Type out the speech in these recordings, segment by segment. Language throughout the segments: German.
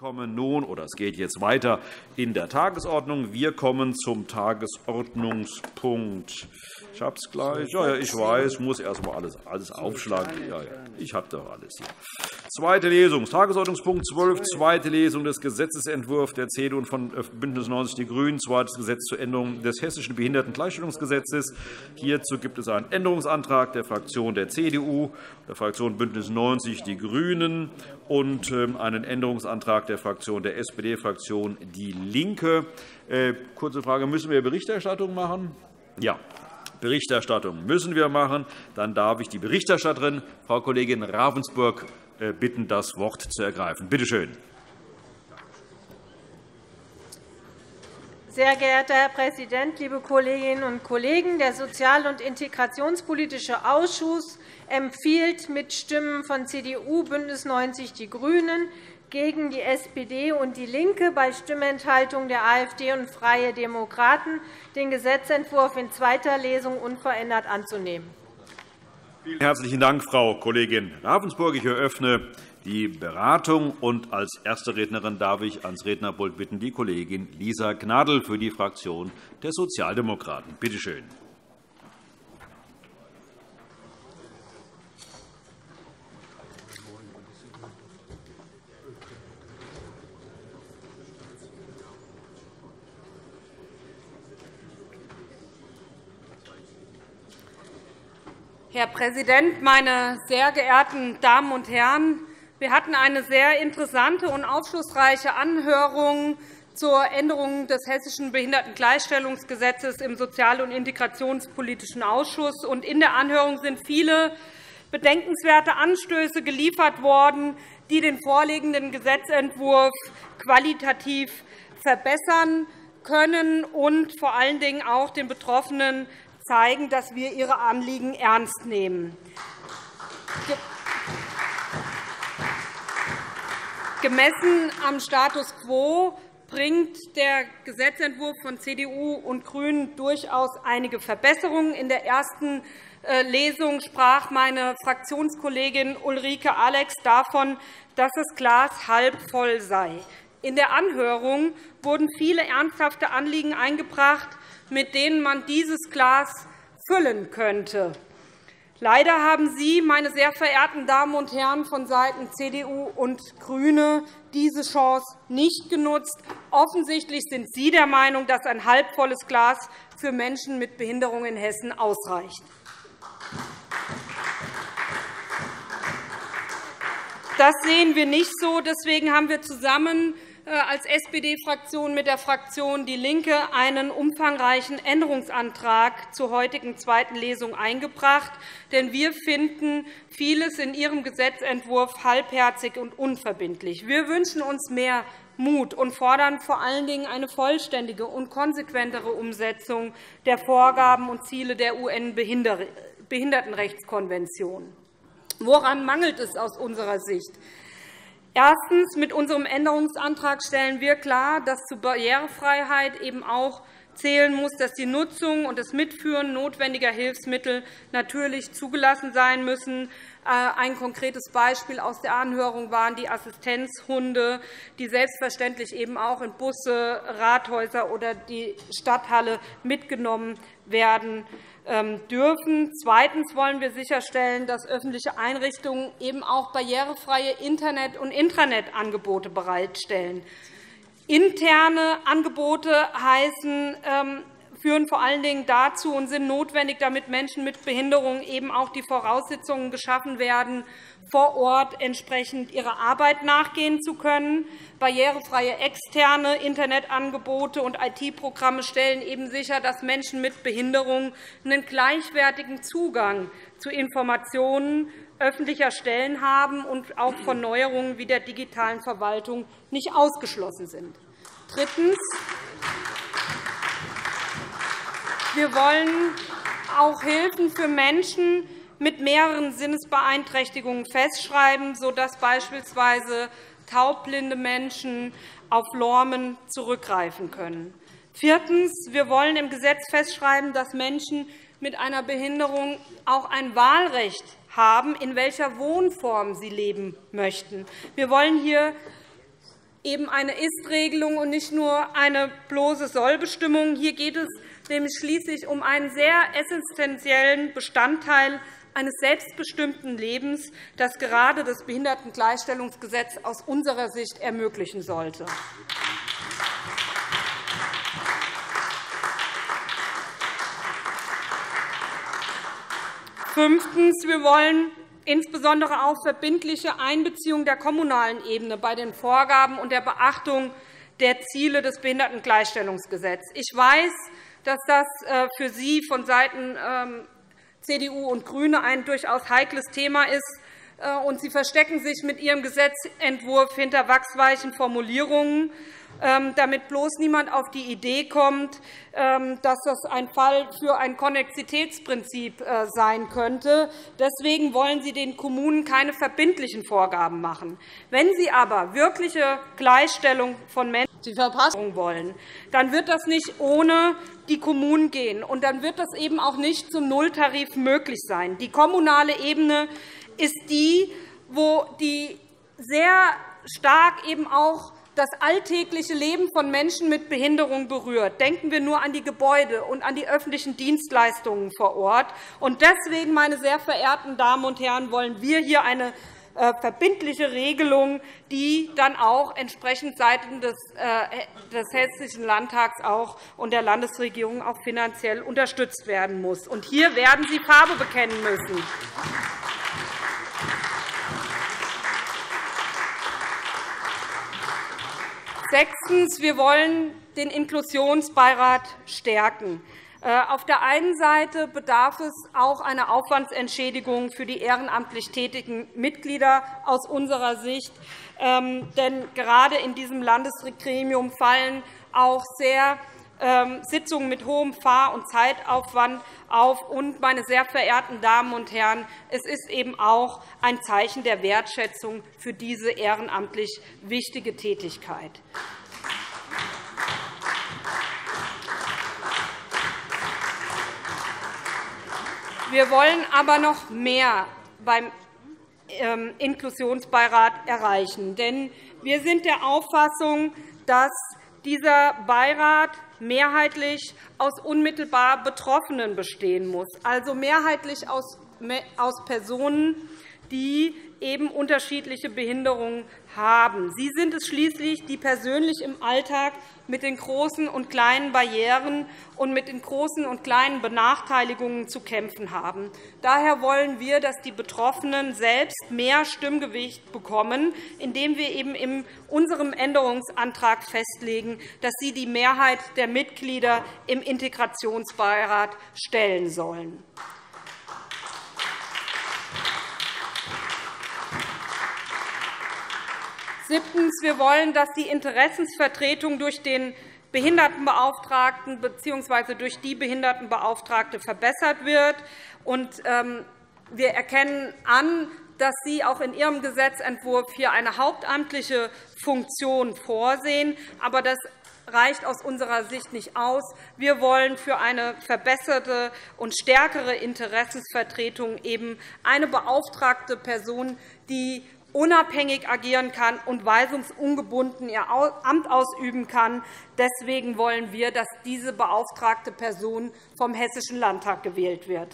kommen nun, oder es geht jetzt weiter in der Tagesordnung. Wir kommen zum Tagesordnungspunkt. Ich habe es gleich. Ja, ich weiß, ich muss erst einmal alles aufschlagen. Ja, ich habe doch alles hier. Zweite Lesung, Tagesordnungspunkt 12, zweite Lesung des Gesetzentwurfs der CDU und von BÜNDNIS 90 die GRÜNEN, zweites Gesetz zur Änderung des Hessischen Behindertengleichstellungsgesetzes. Hierzu gibt es einen Änderungsantrag der Fraktion der CDU, der Fraktion BÜNDNIS 90 die GRÜNEN und einen Änderungsantrag der Fraktion der SPD-Fraktion DIE LINKE. Kurze Frage, müssen wir Berichterstattung machen? Ja. Berichterstattung müssen wir machen. Dann darf ich die Berichterstatterin, Frau Kollegin Ravensburg, bitten, das Wort zu ergreifen. Bitte schön. Sehr geehrter Herr Präsident, liebe Kolleginnen und Kollegen! Der Sozial- und Integrationspolitische Ausschuss empfiehlt mit Stimmen von CDU, BÜNDNIS 90 die GRÜNEN gegen die SPD und DIE LINKE bei Stimmenthaltung der AfD und Freie Demokraten, den Gesetzentwurf in zweiter Lesung unverändert anzunehmen. Vielen herzlichen Dank, Frau Kollegin Ravensburg. Ich eröffne die Beratung. Und als erste Rednerin darf ich ans Rednerpult bitten die Kollegin Lisa Gnadl für die Fraktion der Sozialdemokraten. Bitte schön. Herr Präsident, meine sehr geehrten Damen und Herren! Wir hatten eine sehr interessante und aufschlussreiche Anhörung zur Änderung des Hessischen Behindertengleichstellungsgesetzes im Sozial- und Integrationspolitischen Ausschuss. In der Anhörung sind viele bedenkenswerte Anstöße geliefert worden, die den vorliegenden Gesetzentwurf qualitativ verbessern können und vor allen Dingen auch den Betroffenen zeigen, dass wir ihre Anliegen ernst nehmen. Gemessen am Status quo bringt der Gesetzentwurf von CDU und GRÜNEN durchaus einige Verbesserungen. In der ersten Lesung sprach meine Fraktionskollegin Ulrike Alex davon, dass das Glas halb voll sei. In der Anhörung wurden viele ernsthafte Anliegen eingebracht, mit denen man dieses Glas füllen könnte. Leider haben Sie, meine sehr verehrten Damen und Herren vonseiten CDU und GRÜNE, diese Chance nicht genutzt. Offensichtlich sind Sie der Meinung, dass ein halbvolles Glas für Menschen mit Behinderung in Hessen ausreicht. Das sehen wir nicht so. Deswegen haben wir zusammen als SPD-Fraktion mit der Fraktion DIE LINKE einen umfangreichen Änderungsantrag zur heutigen zweiten Lesung eingebracht. Denn wir finden vieles in Ihrem Gesetzentwurf halbherzig und unverbindlich. Wir wünschen uns mehr Mut und fordern vor allen Dingen eine vollständige und konsequentere Umsetzung der Vorgaben und Ziele der UN-Behindertenrechtskonvention. Woran mangelt es aus unserer Sicht? Erstens. Mit unserem Änderungsantrag stellen wir klar, dass zur Barrierefreiheit eben auch zählen muss, dass die Nutzung und das Mitführen notwendiger Hilfsmittel natürlich zugelassen sein müssen. Ein konkretes Beispiel aus der Anhörung waren die Assistenzhunde, die selbstverständlich eben auch in Busse, Rathäuser oder die Stadthalle mitgenommen werden dürfen. Zweitens wollen wir sicherstellen, dass öffentliche Einrichtungen eben auch barrierefreie Internet- und Intranet-Angebote bereitstellen. Interne Angebote führen vor allen Dingen dazu und sind notwendig, damit Menschen mit Behinderung eben auch die Voraussetzungen geschaffen werden, vor Ort entsprechend ihrer Arbeit nachgehen zu können. Barrierefreie externe Internetangebote und IT-Programme stellen eben sicher, dass Menschen mit Behinderung einen gleichwertigen Zugang zu Informationen öffentlicher Stellen haben und auch von Neuerungen wie der digitalen Verwaltung nicht ausgeschlossen sind. Drittens. Wir wollen auch Hilfen für Menschen mit mehreren Sinnesbeeinträchtigungen festschreiben, sodass beispielsweise taubblinde Menschen auf Normen zurückgreifen können. Viertens. Wir wollen im Gesetz festschreiben, dass Menschen mit einer Behinderung auch ein Wahlrecht haben, in welcher Wohnform sie leben möchten. Wir wollen hier eben eine Ist-Regelung und nicht nur eine bloße Sollbestimmung. Hier geht es nämlich schließlich um einen sehr essentiellen Bestandteil eines selbstbestimmten Lebens, das gerade das Behindertengleichstellungsgesetz aus unserer Sicht ermöglichen sollte. Fünftens. Wir wollen insbesondere auch verbindliche Einbeziehung der kommunalen Ebene bei den Vorgaben und der Beachtung der Ziele des Behindertengleichstellungsgesetzes. Ich weiß, dass das für Sie vonseiten CDU und GRÜNE ein durchaus heikles Thema ist, und Sie verstecken sich mit Ihrem Gesetzentwurf hinter wachsweichen Formulierungen, damit bloß niemand auf die Idee kommt, dass das ein Fall für ein Konnexitätsprinzip sein könnte. Deswegen wollen Sie den Kommunen keine verbindlichen Vorgaben machen. Wenn Sie aber wirkliche Gleichstellung von Menschen wollen, dann wird das nicht ohne die Kommunen gehen, und dann wird das eben auch nicht zum Nulltarif möglich sein. Die kommunale Ebene ist die, wo die sehr stark eben auch das alltägliche Leben von Menschen mit Behinderung berührt. Denken wir nur an die Gebäude und an die öffentlichen Dienstleistungen vor Ort. Und deswegen, meine sehr verehrten Damen und Herren, wollen wir hier eine verbindliche Regelung, die dann auch entsprechend seitens des Hessischen Landtags und der Landesregierung auch finanziell unterstützt werden muss. Und hier werden Sie Farbe bekennen müssen. Sechstens. Wir wollen den Inklusionsbeirat stärken. Auf der einen Seite bedarf es auch einer Aufwandsentschädigung für die ehrenamtlich tätigen Mitglieder aus unserer Sicht. Denn gerade in diesem Landesgremium fallen auch sehr Sitzungen mit hohem Fahr- und Zeitaufwand auf. Und, meine sehr verehrten Damen und Herren, es ist eben auch ein Zeichen der Wertschätzung für diese ehrenamtlich wichtige Tätigkeit. Wir wollen aber noch mehr beim Inklusionsbeirat erreichen. Denn wir sind der Auffassung, dass dieser Beirat mehrheitlich aus unmittelbar Betroffenen bestehen muss, also mehrheitlich aus Personen, die eben unterschiedliche Behinderungen haben. Sie sind es schließlich, die persönlich im Alltag mit den großen und kleinen Barrieren und mit den großen und kleinen Benachteiligungen zu kämpfen haben. Daher wollen wir, dass die Betroffenen selbst mehr Stimmgewicht bekommen, indem wir eben in unserem Änderungsantrag festlegen, dass sie die Mehrheit der Mitglieder im Integrationsbeirat stellen sollen. Siebtens. Wir wollen, dass die Interessensvertretung durch den Behindertenbeauftragten bzw. durch die Behindertenbeauftragte verbessert wird. Wir erkennen an, dass Sie auch in Ihrem Gesetzentwurf hier eine hauptamtliche Funktion vorsehen. Aber das reicht aus unserer Sicht nicht aus. Wir wollen für eine verbesserte und stärkere Interessensvertretung eben eine beauftragte Person, die unabhängig agieren kann und weisungsungebunden ihr Amt ausüben kann. Deswegen wollen wir, dass diese beauftragte Person vom Hessischen Landtag gewählt wird.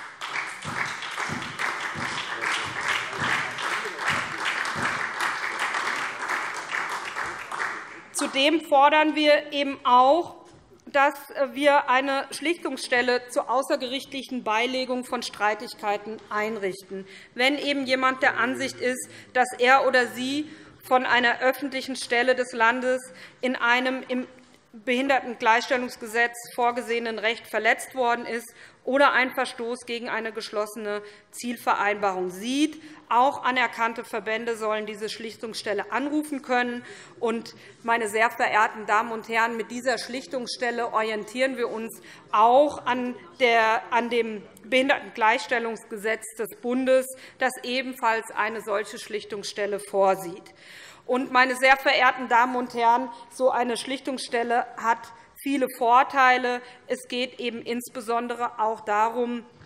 Zudem fordern wir eben auch, dass wir eine Schlichtungsstelle zur außergerichtlichen Beilegung von Streitigkeiten einrichten, wenn eben jemand der Ansicht ist, dass er oder sie von einer öffentlichen Stelle des Landes in einem im Behindertengleichstellungsgesetz vorgesehenen Recht verletzt worden ist oder einen Verstoß gegen eine geschlossene Zielvereinbarung sieht. Auch anerkannte Verbände sollen diese Schlichtungsstelle anrufen können. Und, meine sehr verehrten Damen und Herren, mit dieser Schlichtungsstelle orientieren wir uns auch an dem Behindertengleichstellungsgesetz des Bundes, das ebenfalls eine solche Schlichtungsstelle vorsieht. Und, meine sehr verehrten Damen und Herren, so eine Schlichtungsstelle hat viele Vorteile. Es geht eben insbesondere auch darum,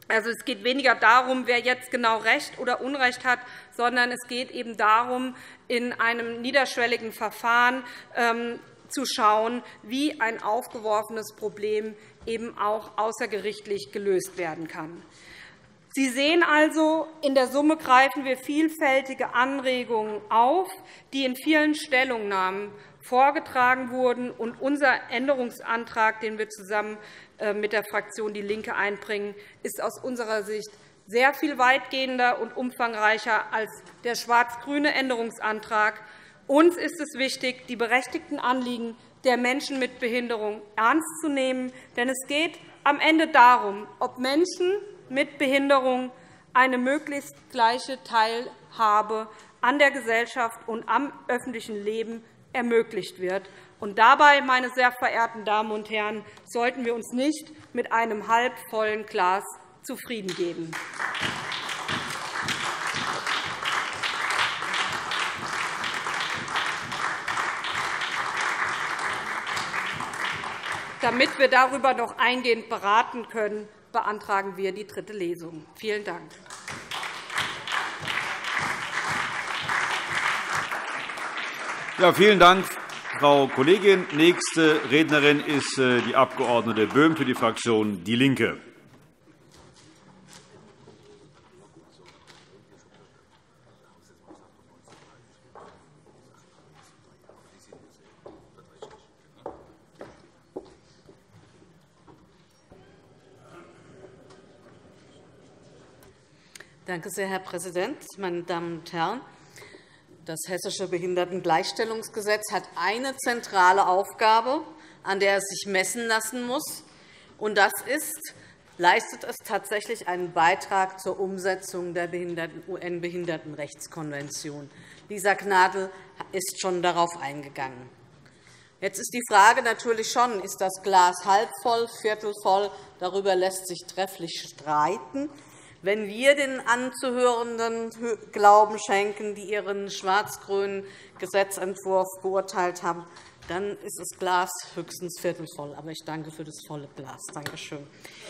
Also, es geht weniger darum, wer jetzt genau Recht oder Unrecht hat, sondern es geht eben darum, in einem niederschwelligen Verfahren zu schauen, wie ein aufgeworfenes Problem eben auch außergerichtlich gelöst werden kann. Sie sehen also, in der Summe greifen wir vielfältige Anregungen auf, die in vielen Stellungnahmen vorgetragen wurden. Und unser Änderungsantrag, den wir zusammen mit der Fraktion DIE LINKE einbringen, ist aus unserer Sicht sehr viel weitgehender und umfangreicher als der schwarz-grüne Änderungsantrag. Uns ist es wichtig, die berechtigten Anliegen der Menschen mit Behinderung ernst zu nehmen. Denn es geht am Ende darum, ob Menschen mit Behinderung eine möglichst gleiche Teilhabe an der Gesellschaft und am öffentlichen Leben ermöglicht wird. Und dabei, meine sehr verehrten Damen und Herren, sollten wir uns nicht mit einem halbvollen Glas zufrieden geben. Damit wir darüber noch eingehend beraten können, beantragen wir die dritte Lesung. Vielen Dank. Ja, vielen Dank, Frau Kollegin. Nächste Rednerin ist die Abg. Böhm für die Fraktion DIE LINKE. Danke sehr, Herr Präsident, meine Damen und Herren! Das Hessische Behindertengleichstellungsgesetz hat eine zentrale Aufgabe, an der es sich messen lassen muss. Und das ist, leistet es tatsächlich einen Beitrag zur Umsetzung der UN-Behindertenrechtskonvention. Lisa Gnadl ist schon darauf eingegangen. Jetzt ist die Frage natürlich schon, ist das Glas halb voll, viertel voll? Darüber lässt sich trefflich streiten. Wenn wir den Anzuhörenden Glauben schenken, die ihren schwarz-grünen Gesetzentwurf beurteilt haben, dann ist das Glas höchstens viertelvoll. Aber ich danke für das volle Glas. Danke schön.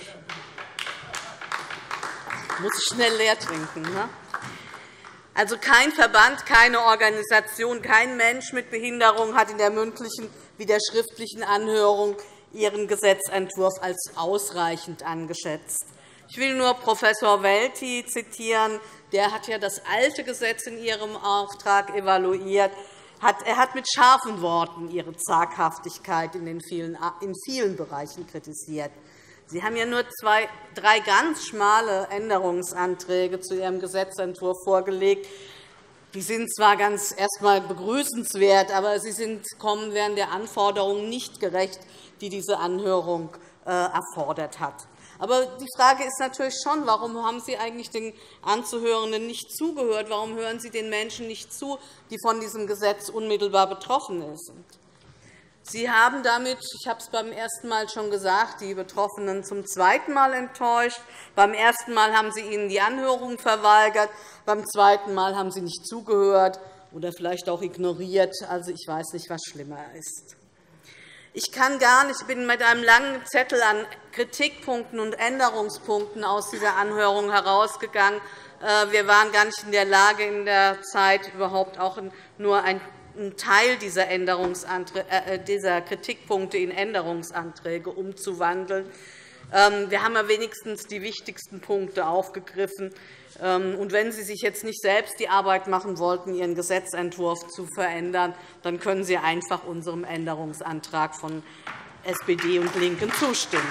Muss ich schnell leer trinken. Ne? Also kein Verband, keine Organisation, kein Mensch mit Behinderung hat in der mündlichen wie der schriftlichen Anhörung ihren Gesetzentwurf als ausreichend angeschätzt. Ich will nur Prof. Welti zitieren. Der hat ja das alte Gesetz in Ihrem Auftrag evaluiert. Er hat mit scharfen Worten Ihre Zaghaftigkeit in vielen Bereichen kritisiert. Sie haben ja nur drei ganz schmale Änderungsanträge zu Ihrem Gesetzentwurf vorgelegt. Die sind zwar erst einmal begrüßenswert, aber sie kommen während der Anforderungen nicht gerecht, die diese Anhörung erfordert hat. Aber die Frage ist natürlich schon, warum haben Sie eigentlich den Anzuhörenden nicht zugehört? Warum hören Sie den Menschen nicht zu, die von diesem Gesetz unmittelbar betroffen sind? Sie haben damit, ich habe es beim ersten Mal schon gesagt, die Betroffenen zum zweiten Mal enttäuscht. Beim ersten Mal haben Sie ihnen die Anhörung verweigert. Beim zweiten Mal haben Sie nicht zugehört oder vielleicht auch ignoriert. Also, ich weiß nicht, was schlimmer ist. Ich bin mit einem langen Zettel an Kritikpunkten und Änderungspunkten aus dieser Anhörung herausgegangen. Wir waren gar nicht in der Lage, in der Zeit überhaupt auch nur einen Teil dieser Kritikpunkte in Änderungsanträge umzuwandeln. Wir haben ja wenigstens die wichtigsten Punkte aufgegriffen. Und wenn Sie sich jetzt nicht selbst die Arbeit machen wollten, Ihren Gesetzentwurf zu verändern, dann können Sie einfach unserem Änderungsantrag von SPD und LINKEN zustimmen.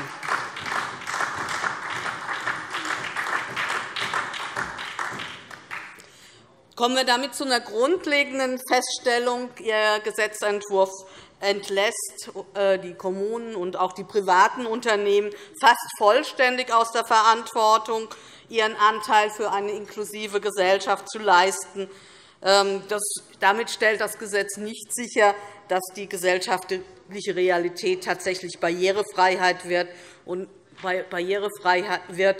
Kommen wir damit zu einer grundlegenden Feststellung. Ihr Gesetzentwurf entlässt die Kommunen und auch die privaten Unternehmen fast vollständig aus der Verantwortung, ihren Anteil für eine inklusive Gesellschaft zu leisten. Damit stellt das Gesetz nicht sicher, dass die gesellschaftliche Realität tatsächlich barrierefrei wird.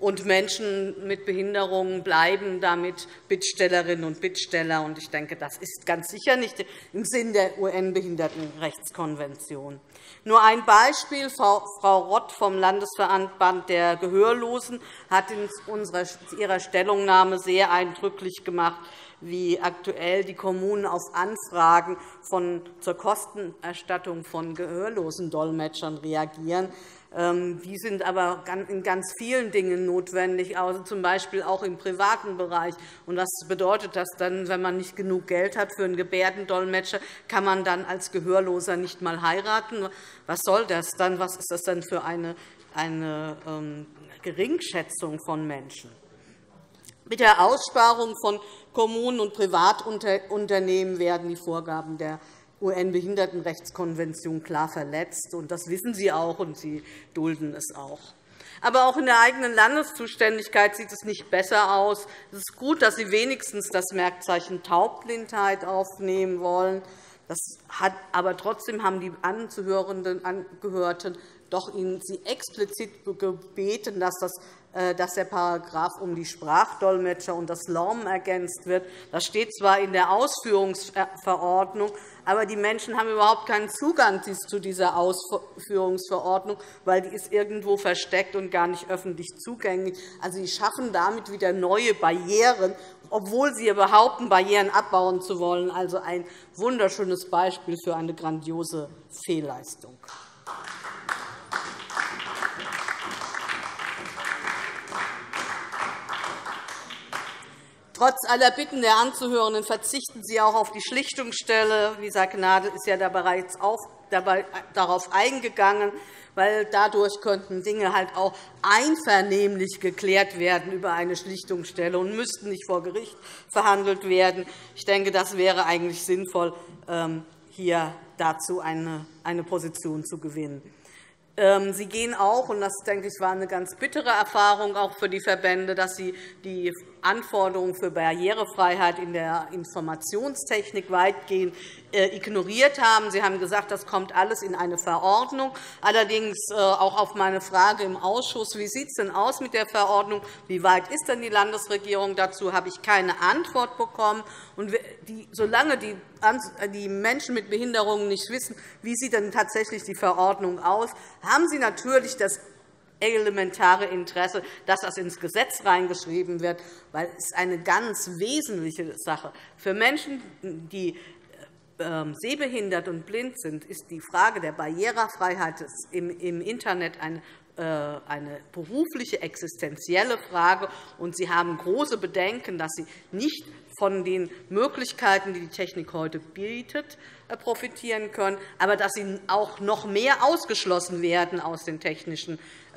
und Menschen mit Behinderungen bleiben damit Bittstellerinnen und Bittsteller. Ich denke, das ist ganz sicher nicht im Sinn der UN-Behindertenrechtskonvention. Nur ein Beispiel. Frau Rott vom Landesverband der Gehörlosen hat in ihrer Stellungnahme sehr eindrücklich gemacht, wie aktuell die Kommunen auf Anfragen zur Kostenerstattung von Gehörlosendolmetschern reagieren. Die sind aber in ganz vielen Dingen notwendig, also z. B. auch im privaten Bereich. Und was bedeutet das dann, wenn man nicht genug Geld hat für einen Gebärdendolmetscher, kann man dann als Gehörloser nicht einmal heiraten? Was soll das dann? Was ist das dann für eine Geringschätzung von Menschen? Mit der Aussparung von Kommunen und Privatunternehmen werden die Vorgaben der UN-Behindertenrechtskonvention klar verletzt. Das wissen Sie auch, und Sie dulden es auch. Aber auch in der eigenen Landeszuständigkeit sieht es nicht besser aus. Es ist gut, dass Sie wenigstens das Merkzeichen Taubblindheit aufnehmen wollen. Aber trotzdem haben die Angehörten doch Sie explizit gebeten, dass der Paragraph um die Sprachdolmetscher und das LORM ergänzt wird. Das steht zwar in der Ausführungsverordnung, aber die Menschen haben überhaupt keinen Zugang zu dieser Ausführungsverordnung, weil die ist irgendwo versteckt und gar nicht öffentlich zugänglich. Also, sie schaffen damit wieder neue Barrieren, obwohl sie behaupten, Barrieren abbauen zu wollen. Also ein wunderschönes Beispiel für eine grandiose Fehlleistung. Trotz aller Bitten der Anzuhörenden verzichten Sie auch auf die Schlichtungsstelle. Lisa Gnadl ist ja bereits darauf eingegangen, weil dadurch könnten Dinge halt auch einvernehmlich geklärt werden über eine Schlichtungsstelle und müssten nicht vor Gericht verhandelt werden. Ich denke, das wäre eigentlich sinnvoll, hier dazu eine Position zu gewinnen. Sie gehen auch, und das, denke ich, war eine ganz bittere Erfahrung auch für die Verbände, dass Sie die Anforderungen für Barrierefreiheit in der Informationstechnik weitgehend ignoriert haben. Sie haben gesagt, das kommt alles in eine Verordnung. Allerdings auch auf meine Frage im Ausschuss, wie sieht es denn aus mit der Verordnung, wie weit ist denn die Landesregierung dazu, habe ich keine Antwort bekommen. Und solange die Menschen mit Behinderungen nicht wissen, wie sieht denn tatsächlich die Verordnung aus, haben sie natürlich das elementare Interesse, dass das ins Gesetz hineingeschrieben wird, weil es eine ganz wesentliche Sache ist. Für Menschen, die sehbehindert und blind sind, ist die Frage der Barrierefreiheit im Internet eine berufliche, existenzielle Frage. Und Sie haben große Bedenken, dass Sie nicht von den Möglichkeiten, die die Technik heute bietet, profitieren können, aber dass Sie auch noch mehr ausgeschlossen werden aus den technischen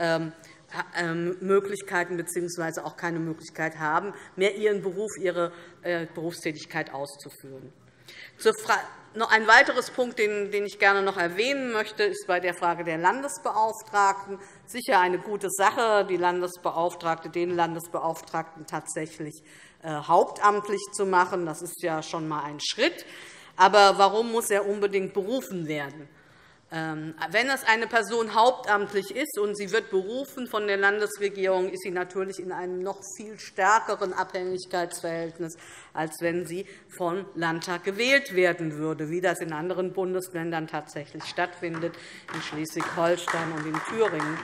Möglichkeiten bzw. auch keine Möglichkeit haben, mehr Ihren Beruf, Ihre Berufstätigkeit auszuführen. Noch ein weiteres Punkt, den ich gerne noch erwähnen möchte, ist bei der Frage der Landesbeauftragten. Sicher eine gute Sache, den Landesbeauftragten tatsächlich hauptamtlich zu machen. Das ist ja schon einmal ein Schritt. Aber warum muss er unbedingt berufen werden? Wenn es eine Person hauptamtlich ist und sie wird berufen von der Landesregierung, ist sie natürlich in einem noch viel stärkeren Abhängigkeitsverhältnis, als wenn sie vom Landtag gewählt werden würde, wie das in anderen Bundesländern tatsächlich stattfindet, in Schleswig-Holstein und in Thüringen,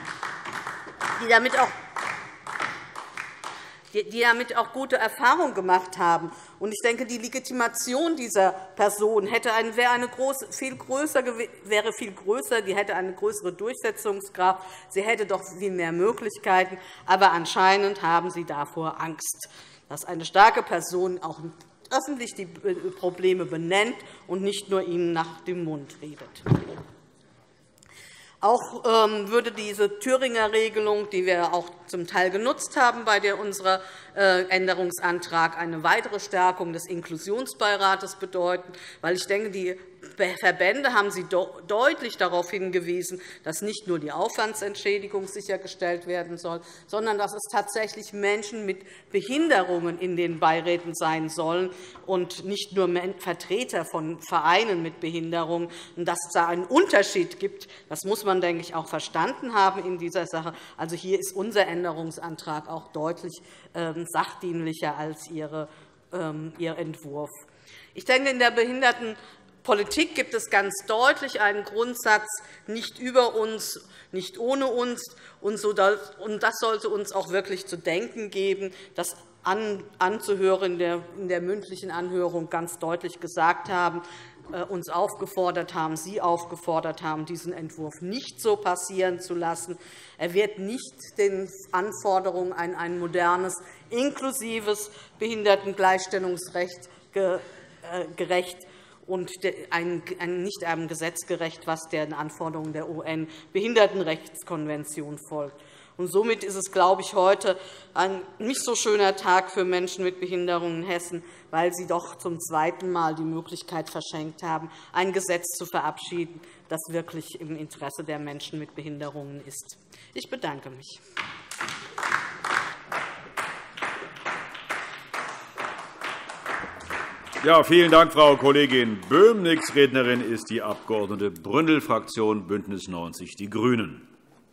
die damit auch gute Erfahrungen gemacht haben. Ich denke, die Legitimation dieser Person wäre viel größer, die hätte eine größere Durchsetzungskraft, sie hätte doch viel mehr Möglichkeiten. Aber anscheinend haben Sie davor Angst, dass eine starke Person auch öffentlich die Probleme benennt und nicht nur ihnen nach dem Mund redet. Auch würde diese Thüringer Regelung, die wir auch zum Teil genutzt haben bei unserem Änderungsantrag, eine weitere Stärkung des Inklusionsbeirates bedeuten. Weil ich denke, die Verbände haben Sie deutlich darauf hingewiesen, dass nicht nur die Aufwandsentschädigung sichergestellt werden soll, sondern dass es tatsächlich Menschen mit Behinderungen in den Beiräten sein sollen und nicht nur Vertreter von Vereinen mit Behinderungen. Und dass es da einen Unterschied gibt, das muss man man, denke ich, auch verstanden haben in dieser Sache. Also hier ist unser Änderungsantrag auch deutlich sachdienlicher als Ihr Entwurf. Ich denke, in der Behindertenpolitik gibt es ganz deutlich einen Grundsatz, nicht über uns, nicht ohne uns. Und das sollte uns auch wirklich zu denken geben, dass Anzuhörende in der mündlichen Anhörung ganz deutlich gesagt haben, uns aufgefordert haben, Sie aufgefordert haben, diesen Entwurf nicht so passieren zu lassen. Er wird nicht den Anforderungen an ein modernes, inklusives Behindertengleichstellungsrecht gerecht und nicht einem Gesetz gerecht, was den Anforderungen der UN-Behindertenrechtskonvention folgt. Und somit ist es, glaube ich, heute ein nicht so schöner Tag für Menschen mit Behinderungen in Hessen, weil sie doch zum zweiten Mal die Möglichkeit verschenkt haben, ein Gesetz zu verabschieden, das wirklich im Interesse der Menschen mit Behinderungen ist. Ich bedanke mich. Ja, vielen Dank, Frau Kollegin Böhm. Nächste Rednerin ist die Abg. Bründel, Fraktion BÜNDNIS 90 die GRÜNEN.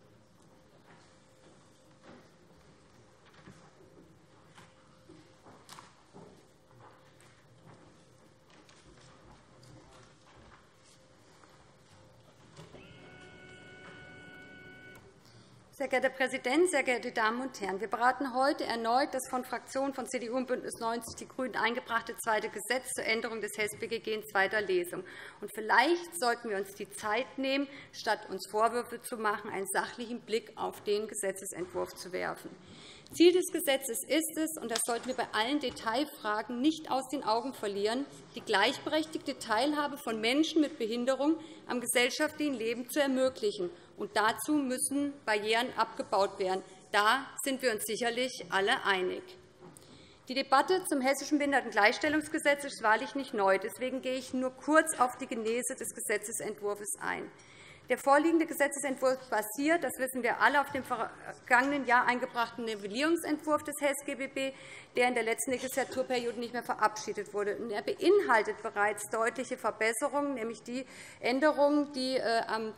Sehr geehrter Herr Präsident, sehr geehrte Damen und Herren! Wir beraten heute erneut das von Fraktionen von CDU und BÜNDNIS 90 die GRÜNEN eingebrachte zweite Gesetz zur Änderung des HES-BGG in zweiter Lesung. Und vielleicht sollten wir uns die Zeit nehmen, statt uns Vorwürfe zu machen, einen sachlichen Blick auf den Gesetzentwurf zu werfen. Ziel des Gesetzes ist es, und das sollten wir bei allen Detailfragen nicht aus den Augen verlieren, die gleichberechtigte Teilhabe von Menschen mit Behinderung am gesellschaftlichen Leben zu ermöglichen. Und dazu müssen Barrieren abgebaut werden. Da sind wir uns sicherlich alle einig. Die Debatte zum Hessischen Behindertengleichstellungsgesetz ist wahrlich nicht neu. Deswegen gehe ich nur kurz auf die Genese des Gesetzentwurfs ein. Der vorliegende Gesetzentwurf basiert, das wissen wir alle, auf dem vergangenen Jahr eingebrachten Novellierungsentwurf des HES-GBB, der in der letzten Legislaturperiode nicht mehr verabschiedet wurde. Er beinhaltet bereits deutliche Verbesserungen, nämlich die Änderungen, die am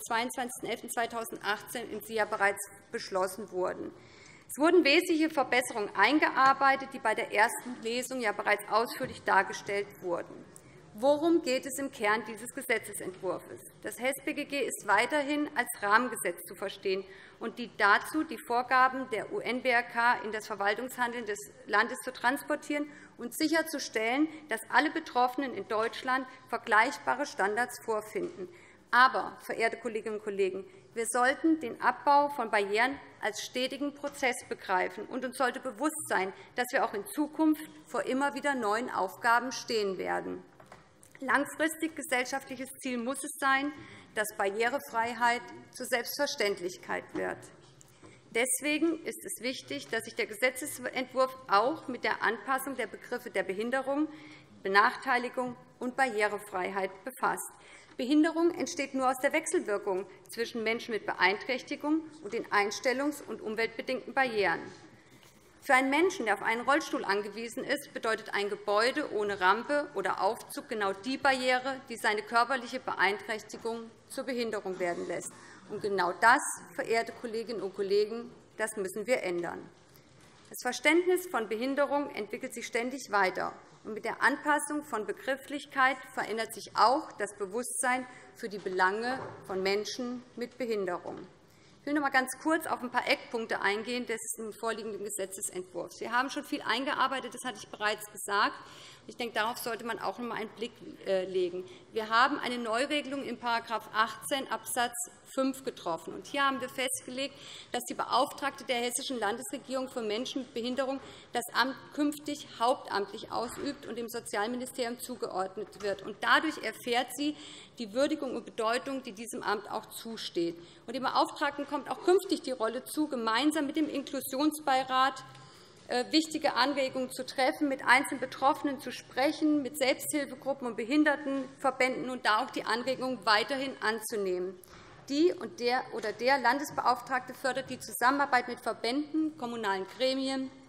22.11.2018 in SIA bereits beschlossen wurden. Es wurden wesentliche Verbesserungen eingearbeitet, die bei der ersten Lesung ja bereits ausführlich dargestellt wurden. Worum geht es im Kern dieses Gesetzentwurfs? Das HES-BGG ist weiterhin als Rahmengesetz zu verstehen und dient dazu, die Vorgaben der UN-BRK in das Verwaltungshandeln des Landes zu transportieren und sicherzustellen, dass alle Betroffenen in Deutschland vergleichbare Standards vorfinden. Aber, verehrte Kolleginnen und Kollegen, wir sollten den Abbau von Barrieren als stetigen Prozess begreifen, und uns sollte bewusst sein, dass wir auch in Zukunft vor immer wieder neuen Aufgaben stehen werden. Langfristig gesellschaftliches Ziel muss es sein, dass Barrierefreiheit zur Selbstverständlichkeit wird. Deswegen ist es wichtig, dass sich der Gesetzentwurf auch mit der Anpassung der Begriffe der Behinderung, Benachteiligung und Barrierefreiheit befasst. Behinderung entsteht nur aus der Wechselwirkung zwischen Menschen mit Beeinträchtigung und den einstellungs- und umweltbedingten Barrieren. Für einen Menschen, der auf einen Rollstuhl angewiesen ist, bedeutet ein Gebäude ohne Rampe oder Aufzug genau die Barriere, die seine körperliche Beeinträchtigung zur Behinderung werden lässt. Und genau das, verehrte Kolleginnen und Kollegen, das müssen wir ändern. Das Verständnis von Behinderung entwickelt sich ständig weiter. Und mit der Anpassung von Begrifflichkeit verändert sich auch das Bewusstsein für die Belange von Menschen mit Behinderung. Ich will noch einmal ganz kurz auf ein paar Eckpunkte eingehen des vorliegenden Gesetzentwurfs. Wir haben schon viel eingearbeitet, das hatte ich bereits gesagt. Ich denke, darauf sollte man auch noch einmal einen Blick legen. Wir haben eine Neuregelung in § 18 Abs. 5 getroffen. Und hier haben wir festgelegt, dass die Beauftragte der Hessischen Landesregierung für Menschen mit Behinderung das Amt künftig hauptamtlich ausübt und dem Sozialministerium zugeordnet wird. Und dadurch erfährt sie die Würdigung und Bedeutung, die diesem Amt auch zusteht. Und dem Beauftragten kommt auch künftig die Rolle zu, gemeinsam mit dem Inklusionsbeirat wichtige Anregungen zu treffen, mit einzelnen Betroffenen zu sprechen, mit Selbsthilfegruppen und Behindertenverbänden und da auch die Anregungen weiterhin anzunehmen. Die und der Landesbeauftragte fördert die Zusammenarbeit mit Verbänden, kommunalen Gremien,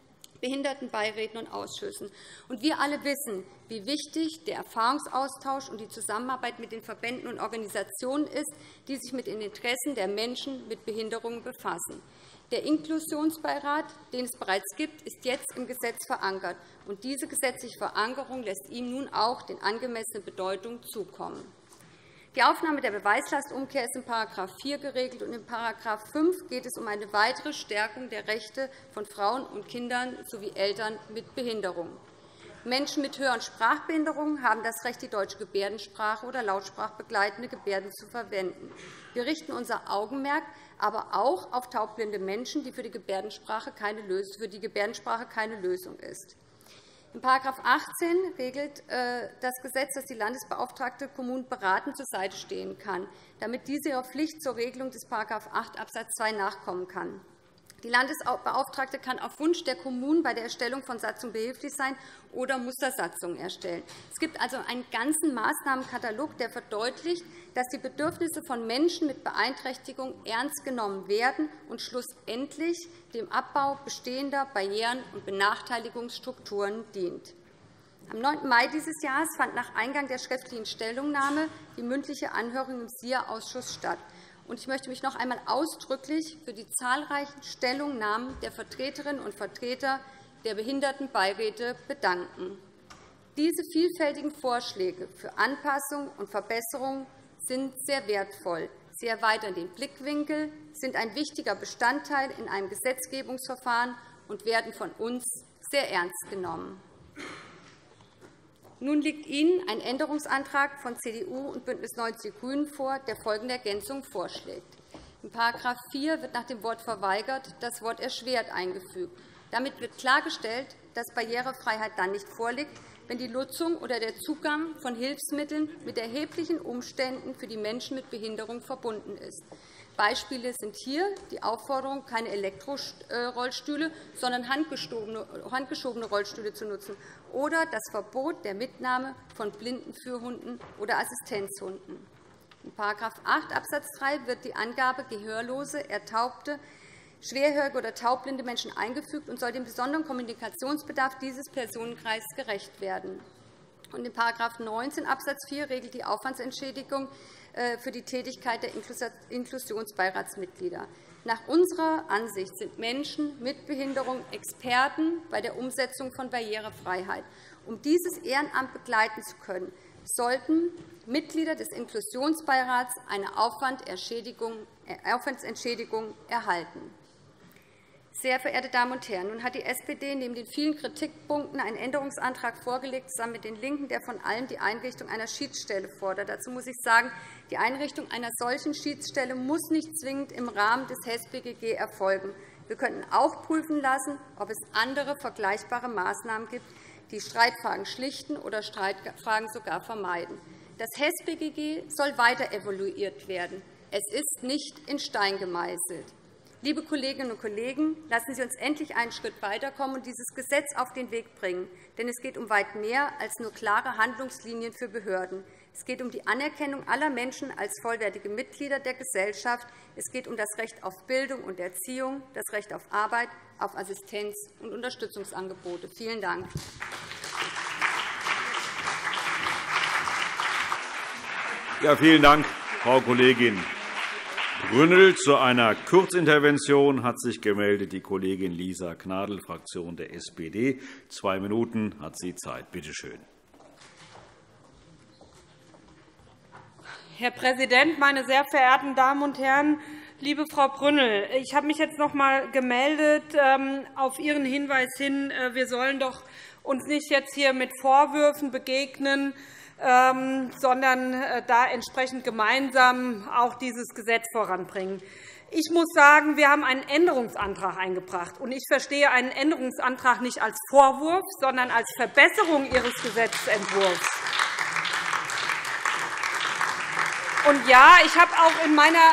Behindertenbeiräten und Ausschüssen. Und wir alle wissen, wie wichtig der Erfahrungsaustausch und die Zusammenarbeit mit den Verbänden und Organisationen ist, die sich mit den Interessen der Menschen mit Behinderungen befassen. Der Inklusionsbeirat, den es bereits gibt, ist jetzt im Gesetz verankert. Und diese gesetzliche Verankerung lässt ihm nun auch die angemessene Bedeutung zukommen. Die Aufnahme der Beweislastumkehr ist in § 4 geregelt, und in § 5 geht es um eine weitere Stärkung der Rechte von Frauen und Kindern sowie Eltern mit Behinderung. Menschen mit Hör- und Sprachbehinderungen haben das Recht, die deutsche Gebärdensprache oder lautsprachbegleitende Gebärden zu verwenden. Wir richten unser Augenmerk aber auch auf taubblinde Menschen, die für die Gebärdensprache keine Lösung ist. In § 18 regelt das Gesetz, dass die Landesbeauftragte Kommunen beratend zur Seite stehen kann, damit diese ihrer Pflicht zur Regelung des § 8 Abs. 2 nachkommen kann. Die Landesbeauftragte kann auf Wunsch der Kommunen bei der Erstellung von Satzungen behilflich sein oder Mustersatzungen erstellen. Es gibt also einen ganzen Maßnahmenkatalog, der verdeutlicht, dass die Bedürfnisse von Menschen mit Beeinträchtigung ernst genommen werden und schlussendlich dem Abbau bestehender Barrieren und Benachteiligungsstrukturen dient. Am 9. Mai dieses Jahres fand nach Eingang der schriftlichen Stellungnahme die mündliche Anhörung im SIA-Ausschuss statt. Ich möchte mich noch einmal ausdrücklich für die zahlreichen Stellungnahmen der Vertreterinnen und Vertreter der Behindertenbeiräte bedanken. Diese vielfältigen Vorschläge für Anpassung und Verbesserung sind sehr wertvoll. Sie erweitern den Blickwinkel, sind ein wichtiger Bestandteil in einem Gesetzgebungsverfahren und werden von uns sehr ernst genommen. Nun liegt Ihnen ein Änderungsantrag von CDU und BÜNDNIS 90 die GRÜNEN vor, der folgende Ergänzung vorschlägt. In § 4 wird nach dem Wort verweigert das Wort erschwert eingefügt. Damit wird klargestellt, dass Barrierefreiheit dann nicht vorliegt, wenn die Nutzung oder der Zugang von Hilfsmitteln mit erheblichen Umständen für die Menschen mit Behinderung verbunden ist. Beispiele sind hier die Aufforderung, keine Elektrorollstühle, sondern handgeschobene Rollstühle zu nutzen, oder das Verbot der Mitnahme von Blindenführhunden oder Assistenzhunden. In § 8 Abs. 3 wird die Angabe gehörlose, ertaubte, schwerhörige oder taubblinde Menschen eingefügt und soll dem besonderen Kommunikationsbedarf dieses Personenkreises gerecht werden. Und in § 19 Abs. 4 regelt die Aufwandsentschädigung für die Tätigkeit der Inklusionsbeiratsmitglieder. Nach unserer Ansicht sind Menschen mit Behinderung Experten bei der Umsetzung von Barrierefreiheit. Um dieses Ehrenamt begleiten zu können, sollten Mitglieder des Inklusionsbeirats eine Aufwandsentschädigung erhalten. Sehr verehrte Damen und Herren, nun hat die SPD neben den vielen Kritikpunkten einen Änderungsantrag vorgelegt, zusammen mit den LINKEN, der von allen die Einrichtung einer Schiedsstelle fordert. Dazu muss ich sagen, die Einrichtung einer solchen Schiedsstelle muss nicht zwingend im Rahmen des HES-BGG erfolgen. Wir könnten auch prüfen lassen, ob es andere vergleichbare Maßnahmen gibt, die Streitfragen schlichten oder Streitfragen sogar vermeiden. Das HES-BGG soll weiter evaluiert werden. Es ist nicht in Stein gemeißelt. Liebe Kolleginnen und Kollegen, lassen Sie uns endlich einen Schritt weiterkommen und dieses Gesetz auf den Weg bringen. Denn es geht um weit mehr als nur klare Handlungslinien für Behörden. Es geht um die Anerkennung aller Menschen als vollwertige Mitglieder der Gesellschaft. Es geht um das Recht auf Bildung und Erziehung, das Recht auf Arbeit, auf Assistenz und Unterstützungsangebote. Vielen Dank. Ja, vielen Dank, Frau Kollegin Brünnel. Zu einer Kurzintervention hat sich gemeldet die Kollegin Lisa Gnadl, Fraktion der SPD. 2 Minuten hat sie Zeit. Bitte schön. Herr Präsident, meine sehr verehrten Damen und Herren! Liebe Frau Brünnel, ich habe mich jetzt noch einmal gemeldet auf Ihren Hinweis hin, wir sollen doch uns nicht jetzt hier mit Vorwürfen begegnen, sondern da entsprechend gemeinsam auch dieses Gesetz voranbringen. Ich muss sagen, wir haben einen Änderungsantrag eingebracht. Und ich verstehe einen Änderungsantrag nicht als Vorwurf, sondern als Verbesserung Ihres Gesetzentwurfs. Und ja, ich habe auch in meiner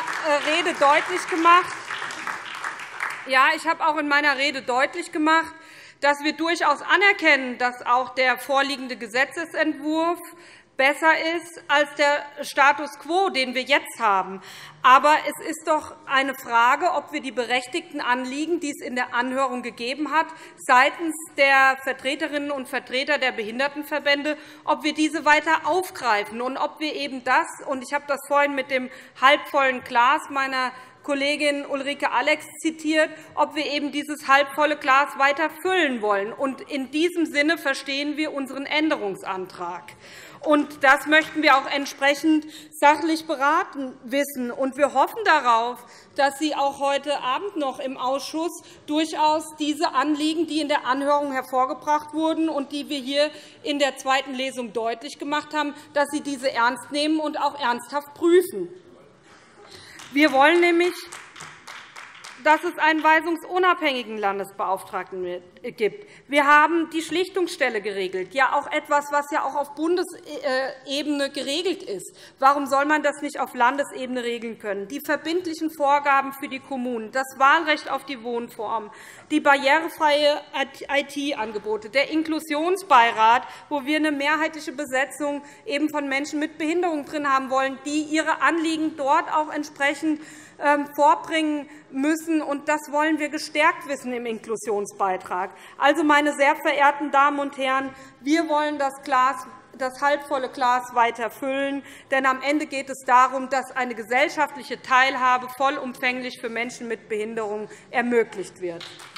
Rede deutlich gemacht, dass wir durchaus anerkennen, dass auch der vorliegende Gesetzentwurf besser ist als der Status quo, den wir jetzt haben. Aber es ist doch eine Frage, ob wir die berechtigten Anliegen, die es in der Anhörung gegeben hat, seitens der Vertreterinnen und Vertreter der Behindertenverbände, ob wir diese weiter aufgreifen und ob wir eben das, und ich habe das vorhin mit dem halbvollen Glas meiner Kollegin Ulrike Alex zitiert, ob wir eben dieses halbvolle Glas weiter füllen wollen. Und in diesem Sinne verstehen wir unseren Änderungsantrag. Und das möchten wir auch entsprechend sachlich beraten wissen. Und wir hoffen darauf, dass Sie auch heute Abend noch im Ausschuss durchaus diese Anliegen, die in der Anhörung hervorgebracht wurden und die wir hier in der zweiten Lesung deutlich gemacht haben, dass Sie diese ernst nehmen und auch ernsthaft prüfen. Wir wollen nämlich, dass es einen weisungsunabhängigen Landesbeauftragten gibt. Wir haben die Schlichtungsstelle geregelt, ja auch etwas, was ja auch auf Bundesebene geregelt ist. Warum soll man das nicht auf Landesebene regeln können? Die verbindlichen Vorgaben für die Kommunen, das Wahlrecht auf die Wohnform, die barrierefreie IT-Angebote, der Inklusionsbeirat, wo wir eine mehrheitliche Besetzung eben von Menschen mit Behinderung drin haben wollen, die ihre Anliegen dort auch entsprechend vorbringen müssen. Und das wollen wir gestärkt wissen im Inklusionsbeitrag. Also, meine sehr verehrten Damen und Herren, wir wollen das halbvolle Glas weiter füllen. Denn am Ende geht es darum, dass eine gesellschaftliche Teilhabe vollumfänglich für Menschen mit Behinderung ermöglicht wird.